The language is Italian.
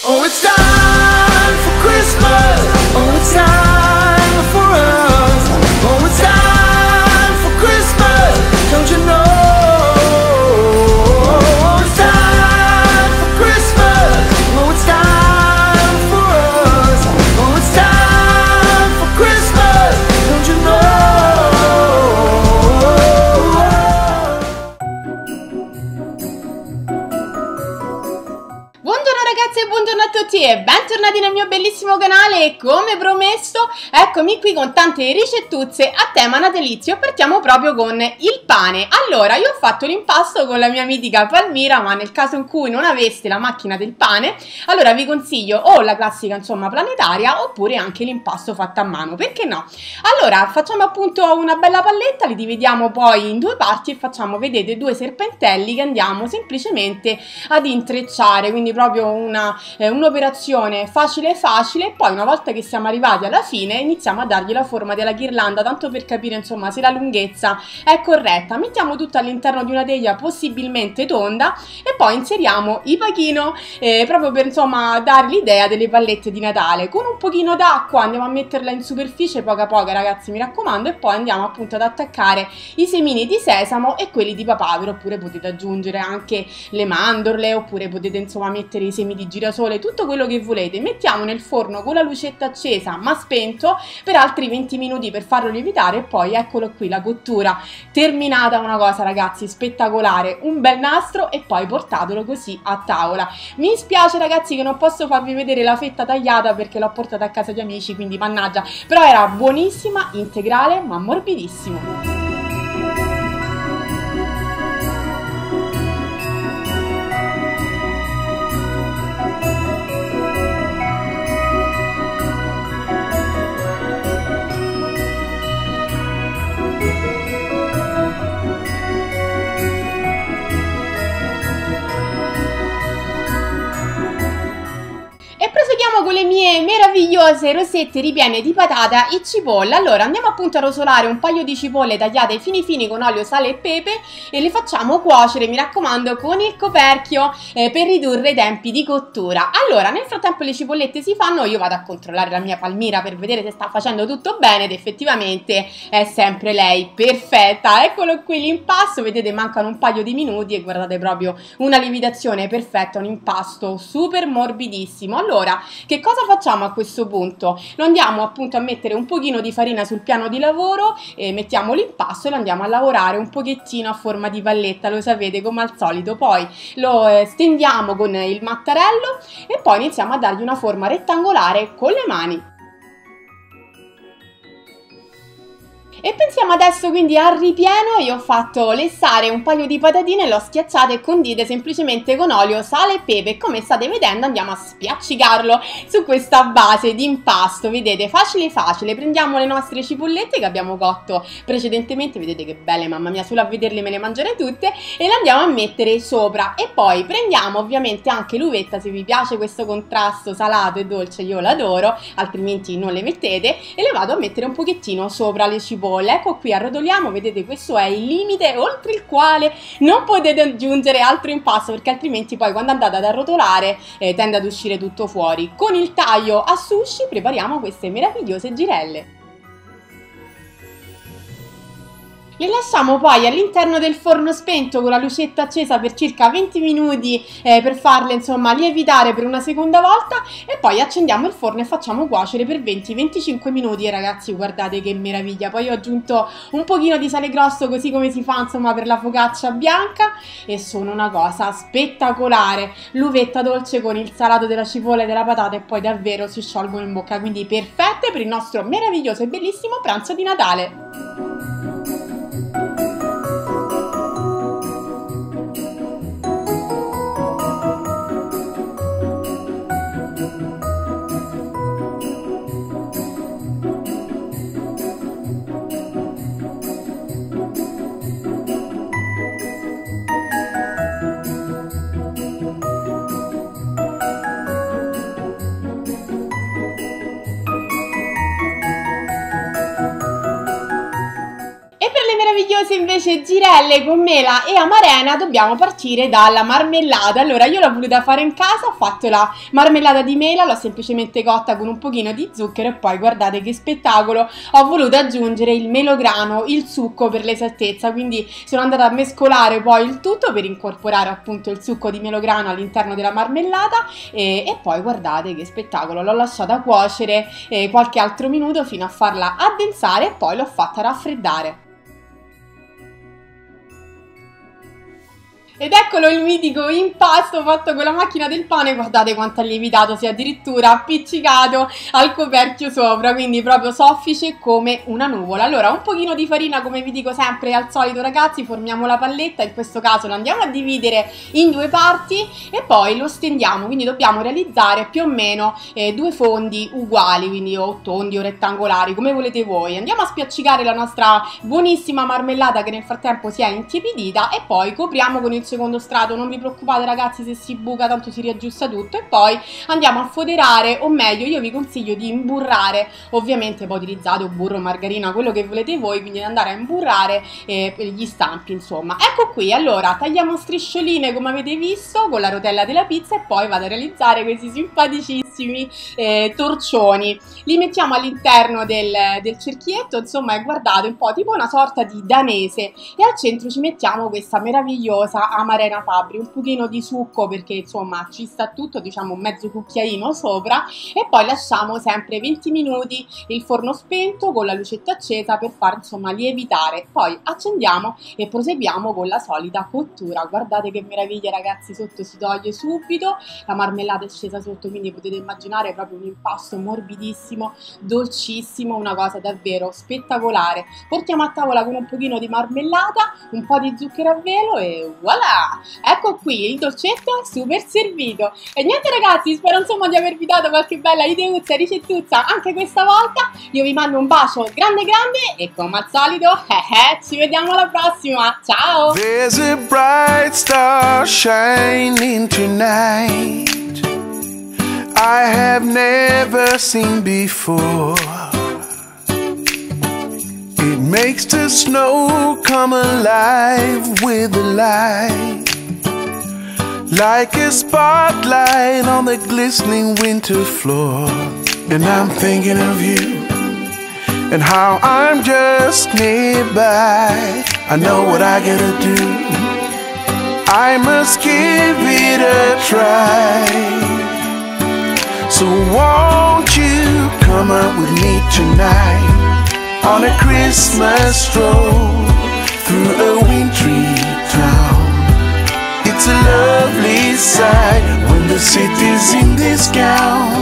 Oh, it's time for Christmas. Oh, it's time for us. Oh, it's time for Christmas. Don't you know? Oh, it's time for Christmas. Oh, it's time for us. Oh, it's time for Christmas. Don't you know? Buongiorno ragazzi e buongiorno a tutti e bentornati nel mio bellissimo canale. E come promesso eccomi qui con tante ricettuzze a tema natalizio. Partiamo proprio con il pane. Allora, io ho fatto l'impasto con la mia mitica Palmira, ma nel caso in cui non aveste la macchina del pane, allora vi consiglio o la classica insomma planetaria oppure anche l'impasto fatto a mano, perché no? Allora facciamo appunto una bella palletta, li dividiamo poi in due parti e facciamo, vedete, due serpentelli che andiamo semplicemente ad intrecciare, quindi proprio un'operazione facile facile. Poi una volta che siamo arrivati alla fine iniziamo a dargli la forma della ghirlanda, tanto per capire insomma se la lunghezza è corretta. Mettiamo tutto all'interno di una teglia possibilmente tonda e poi inseriamo i pachino proprio per insomma dare l'idea delle pallette di Natale. Con un pochino d'acqua andiamo a metterla in superficie, poca poca ragazzi, mi raccomando, e poi andiamo appunto ad attaccare i semini di sesamo e quelli di papavero, oppure potete aggiungere anche le mandorle, oppure potete insomma mettere i semi di girasole, tutto quello che volete. Mettiamo nel forno con la lucetta accesa ma spento per altri 20 minuti per farlo lievitare e poi eccolo qui, la cottura terminata. Una cosa ragazzi spettacolare, un bel nastro e poi portatelo così a tavola. Mi spiace ragazzi che non posso farvi vedere la fetta tagliata perché l'ho portata a casa di amici, quindi mannaggia, però era buonissima, integrale ma morbidissimo. E proseguiamo con le mie meravigliose rosette ripiene di patata e cipolla. Allora andiamo appunto a rosolare un paio di cipolle tagliate fini fini con olio, sale e pepe e le facciamo cuocere, mi raccomando, con il coperchio per ridurre i tempi di cottura. Allora nel frattempo le cipollette si fanno, io vado a controllare la mia Palmira per vedere se sta facendo tutto bene ed effettivamente è sempre lei perfetta. Eccolo qui l'impasto, vedete mancano un paio di minuti e guardate, proprio una lievitazione perfetta, un impasto super morbidissimo. Allora, che cosa facciamo a questo punto? Lo andiamo appunto a mettere un pochino di farina sul piano di lavoro, mettiamo l'impasto e lo andiamo a lavorare un pochettino a forma di palletta, lo sapete come al solito. Poi lo stendiamo con il mattarello e poi iniziamo a dargli una forma rettangolare con le mani. E pensiamo adesso quindi al ripieno. Io ho fatto lessare un paio di patatine, le ho schiacciate e condite semplicemente con olio, sale e pepe. Come state vedendo andiamo a spiaccicarlo su questa base di impasto, vedete, facile facile. Prendiamo le nostre cipollette che abbiamo cotto precedentemente, vedete che belle, mamma mia, solo a vederle me le mangerei tutte, e le andiamo a mettere sopra. E poi prendiamo ovviamente anche l'uvetta, se vi piace questo contrasto salato e dolce io l'adoro, altrimenti non le mettete, e le vado a mettere un pochettino sopra le cipolle. Ecco qui, arrotoliamo, vedete, questo è il limite oltre il quale non potete aggiungere altro impasto, perché altrimenti poi quando andate ad arrotolare tende ad uscire tutto fuori. Con il taglio a sushi prepariamo queste meravigliose girelle. Le lasciamo poi all'interno del forno spento con la lucetta accesa per circa 20 minuti per farle insomma lievitare per una seconda volta e poi accendiamo il forno e facciamo cuocere per 20-25 minuti. E ragazzi guardate che meraviglia, poi ho aggiunto un pochino di sale grosso così come si fa insomma per la focaccia bianca e sono una cosa spettacolare. L'uvetta dolce con il salato della cipolla e della patata e poi davvero si sciolgono in bocca, quindi perfette per il nostro meraviglioso e bellissimo pranzo di Natale. invece girelle con mela e amarena dobbiamo partire dalla marmellata. Allora io l'ho voluta fare in casa, ho fatto la marmellata di mela, l'ho semplicemente cotta con un pochino di zucchero e poi guardate che spettacolo, ho voluto aggiungere il melograno, il succo per l'esattezza, quindi sono andata a mescolare poi il tutto per incorporare appunto il succo di melograno all'interno della marmellata e poi guardate che spettacolo, l'ho lasciata cuocere qualche altro minuto fino a farla addensare e poi l'ho fatta raffreddare. Ed eccolo il mitico impasto fatto con la macchina del pane, guardate quanto ha lievitato, si è addirittura appiccicato al coperchio sopra, quindi proprio soffice come una nuvola. Allora un pochino di farina, come vi dico sempre al solito ragazzi, formiamo la palletta, in questo caso lo andiamo a dividere in due parti e poi lo stendiamo, quindi dobbiamo realizzare più o meno due fondi uguali, quindi o tondi o rettangolari, come volete voi. Andiamo a spiaccicare la nostra buonissima marmellata che nel frattempo si è intiepidita e poi copriamo con il secondo strato, non vi preoccupate ragazzi se si buca, tanto si riaggiusta tutto, e poi andiamo a foderare, o meglio io vi consiglio di imburrare, ovviamente poi utilizzate burro o margarina, quello che volete voi, quindi andare a imburrare gli stampi insomma. Ecco qui, allora tagliamo striscioline come avete visto con la rotella della pizza e poi vado a realizzare questi simpaticissimi torcioni, li mettiamo all'interno del cerchietto, insomma guardate un po' tipo una sorta di danese, e al centro ci mettiamo questa meravigliosa amarena Fabbri, un pochino di succo perché insomma ci sta tutto, diciamo mezzo cucchiaino sopra, e poi lasciamo sempre 20 minuti il forno spento con la lucetta accesa per far insomma lievitare, poi accendiamo e proseguiamo con la solita cottura. Guardate che meraviglia ragazzi, sotto si toglie subito, la marmellata è scesa sotto, quindi potete immaginare proprio un impasto morbidissimo, dolcissimo, una cosa davvero spettacolare. Portiamo a tavola con un pochino di marmellata, un po' di zucchero a velo e voilà! Ecco qui il dolcetto super servito. E niente ragazzi, spero insomma di avervi dato qualche bella ideuzza, ricettuzza anche questa volta. Io vi mando un bacio grande e come al solito ci vediamo alla prossima, ciao! There's a bright star shining tonight I have never seen before. It makes the snow come alive with the light, like a spotlight on the glistening winter floor. And I'm thinking of you and how I'm just nearby. I know what I gotta do, I must give it a try. So won't you come out with me tonight on a Christmas stroll through a wintry town? It's a lovely sight when the city's in this gown.